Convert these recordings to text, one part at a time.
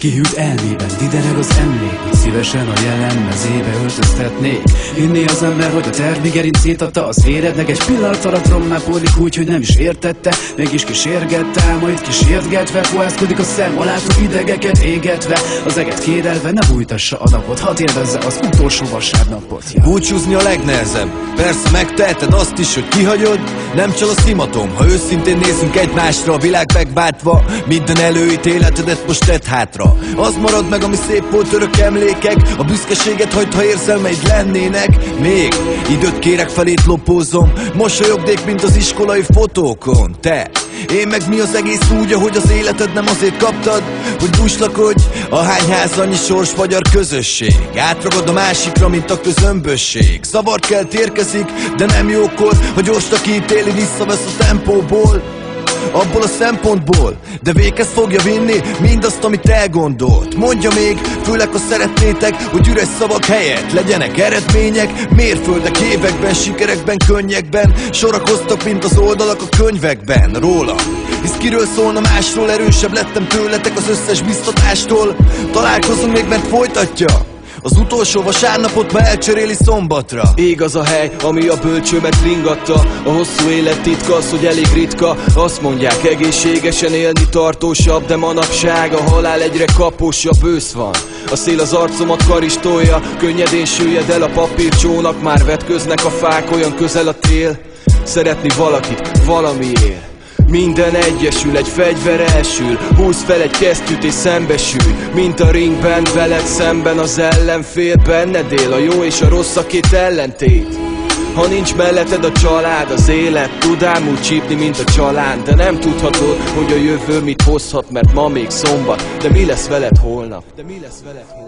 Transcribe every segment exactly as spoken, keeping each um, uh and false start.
Kihűlt elmében didereg az emlék, hogy szívesen a jelen mezébe öltöztetnék. Hinné az ember, hogy a terv gerincét adta az érednek, egy pillanat alatt rommá pódik úgy, hogy nem is értette. Mégis kísérgette, majd kísérgetve, fohászkodik a szem, a látó idegeket égetve, az eget kérelve, ne bújtassa a napot, hadd élvezze az utolsó vasárnapot. Ja. Búcsúzni a legnehezebb, persze megteheted azt is, hogy kihagyod. Nem csal a szimatom, ha őszintén nézünk egymásra, a világ megbátva, minden előítéletedet most tedd hátra. Az marad meg, ami szép volt, örök emlékek, a büszkeséget hagyd, ha érzelmeid lennének. Még időt kérek, felét lopózom, mosolyognék, mint az iskolai fotókon. Te, én meg mi az egész úgy, ahogy az életed nem azért kaptad, hogy buslakodj, ahány ház annyi sors magyar közösség. Átragad a másikra, mint a közömbösség. Zavart kelt érkezik, de nem jókor, ha gyorsnak ítéli, visszavesz a tempóból, abból a szempontból, de véghez fogja vinni mindazt, amit elgondolt. Mondja még, főleg ha szeretnétek, hogy üres szavak helyett legyenek eredmények, mérföldek években, sikerekben, könnyekben sorakoztak, mint az oldalak a könyvekben róla. Hisz kiről szólna másról, erősebb lettem tőletek az összes biztatástól. Találkozunk még, mert folytatja az utolsó vasárnapot, ma elcseréli szombatra. Ég az a hely, ami a bölcsőmet ringatta. A hosszú élet titka az, hogy elég ritka. Azt mondják, egészségesen élni tartósabb, de manapság a halál egyre kapósabb. Ősz van, a szél az arcomat karistolja, könnyedén süllyed el a papírcsónak. Már vetköznek a fák, olyan közel a tél. Szeretni valakit, valamiért. Minden egyesül, egy fegyver elsül. Húz fel egy kesztyűt és szembesülj, mint a ringben, veled szemben az ellenfél. Benned él a jó és a rossz, a két ellentét. Ha nincs melletted a család, az élet tud ám úgy csípni, mint a család. De nem tudhatod, hogy a jövő mit hozhat, mert ma még szombat. De mi lesz veled holnap? De mi lesz veled holnap?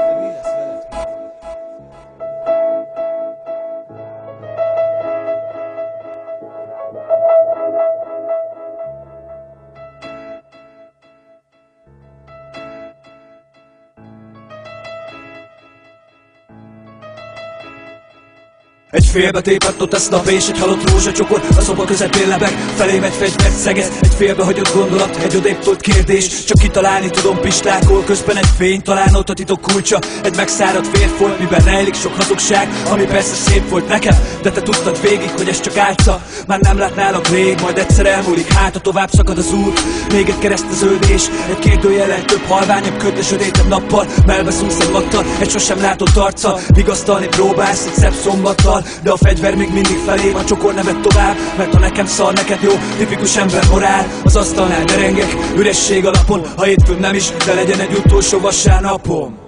Egy félbe tépett ott ezt nap és egy halott rózsacsokor, a szoba közepén lebeg, felém egy fegyvert szegez. Egy félbe hagyott gondolat, egy odébb tolt kérdés, csak kitalálni tudom pislákol, közben egy fény, talán ott a titok kulcsa. Egy megszáradt férfolt, miben rejlik sok hazugság, ami persze szép volt nekem, de te tudtad végig, hogy ez csak álca. Már nem látnálak rég, majd egyszer elmúlik, hát a tovább szakad az út. Még egy kereszteződés, egy kérdőjel, több halványabb köd, sötétebb nappal, melbeszúrsz egy mattal, egy sosem látott arccal. Vigasztalni próbálsz egy szebb szombattal, de a fegyver még mindig felé van, csokor nevet tovább, mert ha nekem szar, neked jó, tipikus ember morál. Az asztalnál derengek, üresség alapon, ha hétfőn nem is, de legyen egy utolsó vasárnapom.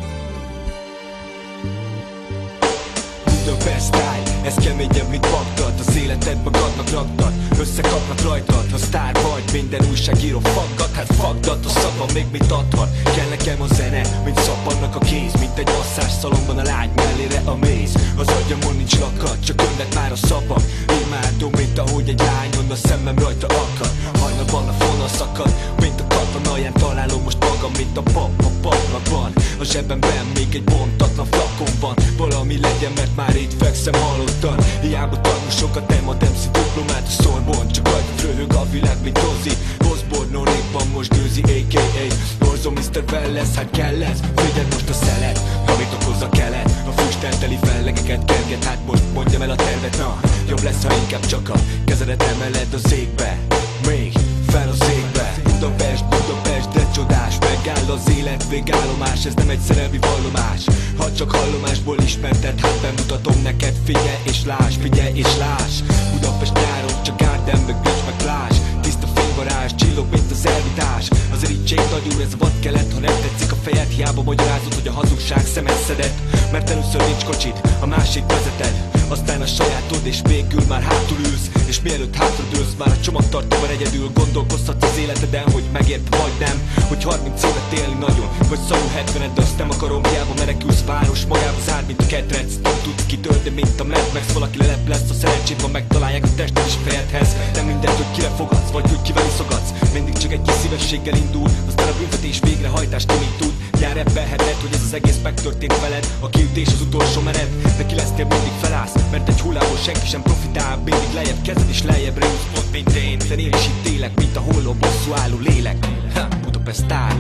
Ez keményebb, mint Bagdad. Mert az életed magadnak raktad, összekapnak rajtad. Ha sztár vagy, minden újságíró faggat. Hát fagdat, a szavam még mit adhat. Kell nekem a zene, mint szappannak a kéz. Mint egy masszás szalomban a lágy mellére a méz. Az agyamon nincs lakat, csak önnek már a szavam. Imádom, mint ahogy egy lányon a szemem rajta akad. Hajnalban a fonal szakad, mint a katonalján találom most magam, mint a pap a paplakban. A zsebemben még egy bontatlan flakon van. Valami legyen, mert már itt fekszem halottan. Hiába tanul sokat, nem ad em cé diplomát a Sorbonne. Csak rajta röhög a világ, mint Ozzy Osbourne, van most gőzi, á ká á Borzom miszter Welles, hát kell ez. Figyeld most a szelet, amit okoz a kelet. A füstelteli fellegeket kerget, hát most mondjam el a tervet. Na, jobb lesz, ha inkább csak a kezedet emeled az égbe. Még fel az égbe. Budapest, Budapest, de csodás. Megáll az élet, végállomás. Ez nem egy szerelmi vallomás. Ha csak hallomásból ismerted, hát bemutatom neked. Figyelj és láss, figyelj és láss. Budapest nyáron, csak Garden, meg beach, meg plázs. Tiszta fényvarázs, csillog, mint az elvitás. Az irítség nagy úr, ez a vadkelet. Ha nem tetszik a fejed, hiába magyarázod, hogy a hazugság szemet szedett. Mert először nincs kocsid, a másik vezeted. Aztán a sajátod, és végül már hátul ülsz. És mielőtt hátradőlsz, már a csomagtartóban egyedül. Gondolkozhatsz az életeden, hogy megérte vagy nem. Hogy harminc évet élni nagyon, vagy szarul hetvened, de azt nem akarom. Hiába menekülsz, város magába zár, mint a ketrec. Nem tudsz kitölteni, mint a Mad Max. Valaki lelep lesz, a szerencsét megtalálják a tested is fejedhez. Nem mindegy, hogy kire fogadsz, vagy hogy kivel iszogatsz. Mindig csak egy kis szívességgel indul, aztán a büntetés végrehajtás ki mit tud. Jár ebbelheted, hogy ez az egész megtörtént veled. A kiütés az utolsó mered, de ki lesztél, mindig felállsz. Mert egy hullámból senki sem profitál. Mindig lejjebb kezded és lejjebbre jutsz, pont mint én. De én is itt élek, mint a holló bosszú álló lélek. Ha, Budapest sztár.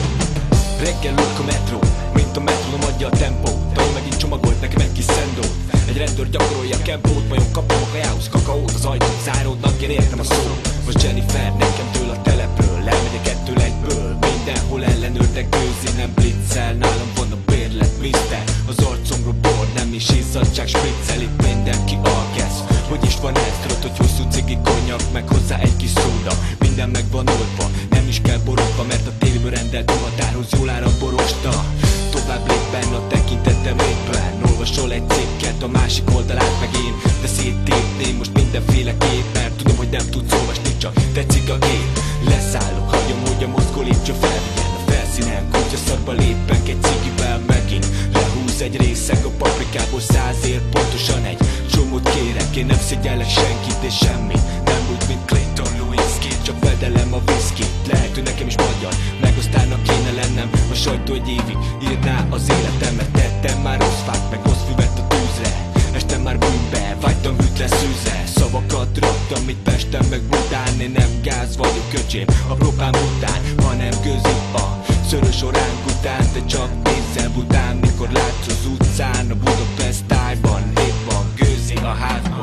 Reggel ülök a metró, mint a metrónom adja a tempót. Tony megint csomagolt nekem egy kis szendót. Egy rendőr gyakorolja a kempót, vajon kapom a kajához kakaót. Az ajtók záródnak, én értem a szót. Most Jennifer nekem től a telepről, elmegyek ettől egyből. Mindenhol ellenőrtek gőzi, nem blitzel. Nálam van a bérlet, mister. Az arcomról bor, nem is izzadság, spriccel. Itt mindenki alkesz. Hogy is van ez? Tudod, hogy hosszú cigi konyak, meg hozzá egy kis szóda. Minden meg van oldva, nem is kell borotva. Mert a tévéből rendelt a határhoz jól áll a borosta. Tovább lép benne a tekintetem éppen. Olvasol egy cikket, a másik oldalát meg én. De széttépném most mindenféle kép. Mert tudom, hogy nem tudsz olvasni, csak tetszik a kép. Leszállok, hagyom, hogy a mozgó lépcső felvigyen a felszínen. Kutyaszarba lépek egy cigivel megint. Lehúz egy részeg a paprikából százért. Pontosan egy csomót kérek, én nem szégyellek senkit és semmit. Nem úgy, mint Clinton Lewinsky, csak vedelem a whisky. Lehet, hogy nekem is magyar, megosztálnak kéne lennem. A sajtó egy évig írná az életemet. Tettem már rossz fát, meg rossz füvet a tűzre. Estem már bűnbe, vágytam hűtlen szűzre. Szavakat raktam, mit Pesten meg Budán. Én nem gáz vagyok köcsém, a propám után, hanem gőzi a szörös oránk után. De csak nézzel Budán, mikor látsz az utcán. A Budapest tájban, épp van gőzi a házban.